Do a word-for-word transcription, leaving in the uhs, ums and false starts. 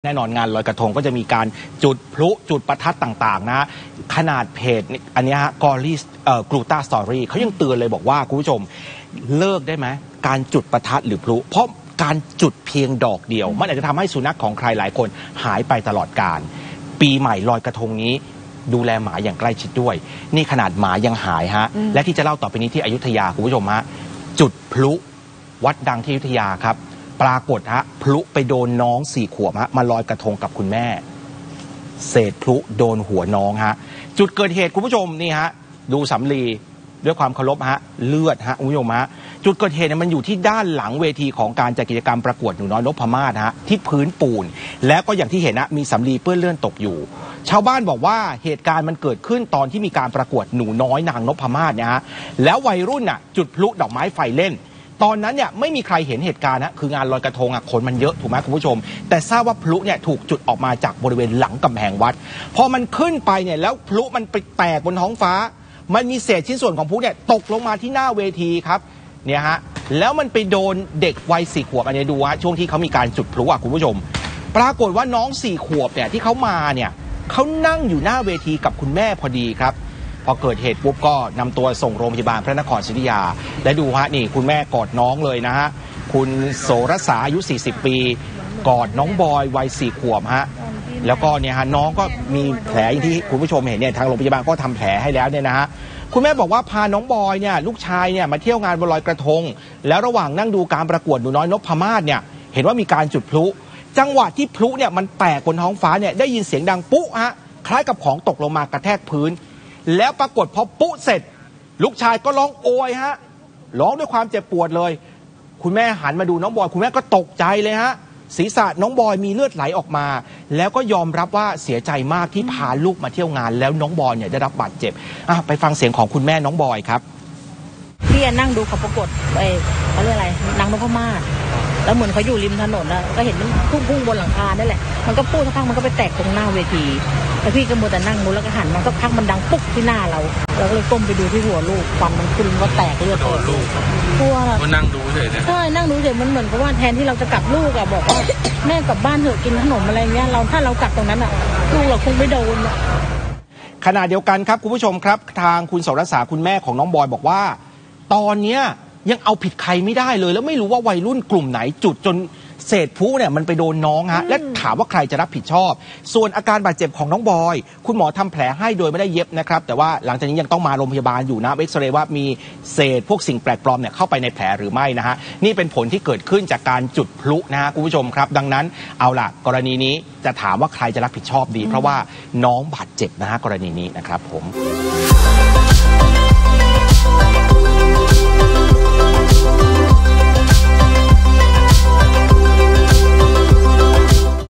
แน่นอนงานลอยกระทงก็จะมีการจุดพลุจุดประทัดต่างๆนะขนาดเพจอันนี้ฮะกอรี่กลูตาสตอรี่เขายังเตือนเลยบอกว่าคุณผู้ชมเลิกได้ไหมการจุดประทัดหรือพลุเพราะการจุดเพียงดอกเดียวมันอาจจะทำให้สุนัขของใครหลายคนหายไปตลอดกาลปีใหม่ลอยกระทงนี้ดูแลหมาอย่างใกล้ชิดด้วยนี่ขนาดหมายังหายฮะและที่จะเล่าต่อไปนี้ที่อยุธยาคุณผู้ชมฮะจุดพลุวัดดังที่อยุธยาครับปรากฏฮะพลุไปโดนน้องสี่ขวบฮะมาลอยกระทงกับคุณแม่เศษพลุโดนหัวน้องฮะจุดเกิดเหตุคุณผู้ชมนี่ฮะดูสำลีด้วยความเคารพฮะเลือดฮะคุณผู้ชมฮะจุดเกิดเหตุเนี่ยมันอยู่ที่ด้านหลังเวทีของการจัดกิจกรรมประกวดหนูน้อยนพมาศฮะที่พื้นปูนแล้วก็อย่างที่เห็นนะมีสำลีเปื้อนเลือดตกอยู่ชาวบ้านบอกว่าเหตุการณ์มันเกิดขึ้นตอนที่มีการประกวดหนูน้อยนางนพมาศเนี่ยฮะแล้ววัยรุ่นน่ะจุดพลุดอกไม้ไฟเล่นตอนนั้นเนี่ยไม่มีใครเห็นเหตุการณ์นะคืองานลอยกระทงอ่ะคนมันเยอะถูกไหมคุณผู้ชมแต่ทราบว่าพลุเนี่ยถูกจุดออกมาจากบริเวณหลังกำแพงวัดพอมันขึ้นไปเนี่ยแล้วพลุมันไปแตกบนท้องฟ้ามันมีเศษชิ้นส่วนของพลุเนี่ยตกลงมาที่หน้าเวทีครับเนี่ยฮะแล้วมันไปโดนเด็กวัยสี่ขวบอันนี้ดูฮะช่วงที่เขามีการจุดพลุอ่ะคุณผู้ชมปรากฏว่าน้องสี่ขวบเนี่ยที่เขามาเนี่ยเขานั่งอยู่หน้าเวทีกับคุณแม่พอดีครับพอเกิดเหตุปุ๊บก็นำตัวส่งโรงพยาบาลพระนครศรีอยุธยาและดูฮะนี่คุณแม่กอดน้องเลยนะฮะคุณโสรสาอายุสี่สิบปีกอดน้องบอยวัยสี่ขวบฮะแล้วก็เนี่ยฮะน้องก็มีแผลอย่างที่คุณผู้ชมเห็นเนี่ยทางโรงพยาบาลก็ทำแผลให้แล้วเนี่ยนะฮะคุณแม่บอกว่าพาน้องบอยเนี่ยลูกชายเนี่ยมาเที่ยวงานวันลอยกระทงแล้วระหว่างนั่งดูการประกวดหนูน้อยนพมาศเนี่ยเห็นว่ามีการจุดพลุจังหวะที่พลุเนี่ยมันแตกบนท้องฟ้าเนี่ยได้ยินเสียงดังปุ๊ฮะคล้ายกับของตกลงมากระแทกพื้นแล้วปรากฏพอปุ๊เสร็จลูกชายก็ร้องโอยฮะร้องด้วยความเจ็บปวดเลยคุณแม่หันมาดูน้องบอยคุณแม่ก็ตกใจเลยฮะศีรษะน้องบอยมีเลือดไหลออกมาแล้วก็ยอมรับว่าเสียใจมากที่พาลูกมาเที่ยวงานแล้วน้องบอยเนี่ยได้รับบาดเจ็บไปฟังเสียงของคุณแม่น้องบอยครับพี่นั่งดูเขาประกวดไอ้เขาเรียกอะไรนางนพมาศแล้วเหมือนเขาอยู่ริมถนนนะก็เห็นมันพุ่งพุ่งบนหลังคาได้แหละมันก็พูดสักพักมันก็ไปแตกตรงหน้าเวทีแล้วพี่ก็มัวแต่นั่งดูแล้วก็หันมันก็พักมันดังปุ๊บที่หน้าเราเราก็เลยก้มไปดูที่หัวลูกฟันมันขึ้นก็แตกเลือดโดนลูกกลัวก็นั่งดูเฉยๆใช่นั่งดูเฉยมันเหมือนกับว่าแทนที่เราจะกลับลูกอะบอกว่าแม่กลับบ้านเถอะกินขนมอะไรเงี้ยเราถ้าเรากลับตรงนั้นอะลูกเราคงไม่โดนขณะเดียวกันครับคุณผู้ชมครับทางคุณโสรสาคุณแม่ของน้องบอยบอกว่าตอนเนี้ยยังเอาผิดใครไม่ได้เลยแล้วไม่รู้ว่าวัยรุ่นกลุ่มไหนจุดจนเศษพลุเนี่ยมันไปโดนน้องฮะและถามว่าใครจะรับผิดชอบส่วนอาการบาดเจ็บของน้องบอยคุณหมอทำแผลให้โดยไม่ได้เย็บนะครับแต่ว่าหลังจากนี้ยังต้องมาโรงพยาบาลอยู่นะเอ็กซเรย์ว่ามีเศษพวกสิ่งแปลกปลอมเนี่ยเข้าไปในแผลหรือไม่นะฮะนี่เป็นผลที่เกิดขึ้นจากการจุดพลุนะฮะคุณผู้ชมครับดังนั้นเอาล่ะกรณีนี้จะถามว่าใครจะรับผิดชอบดีเพราะว่าน้องบาดเจ็บนะฮะกรณีนี้นะครับผม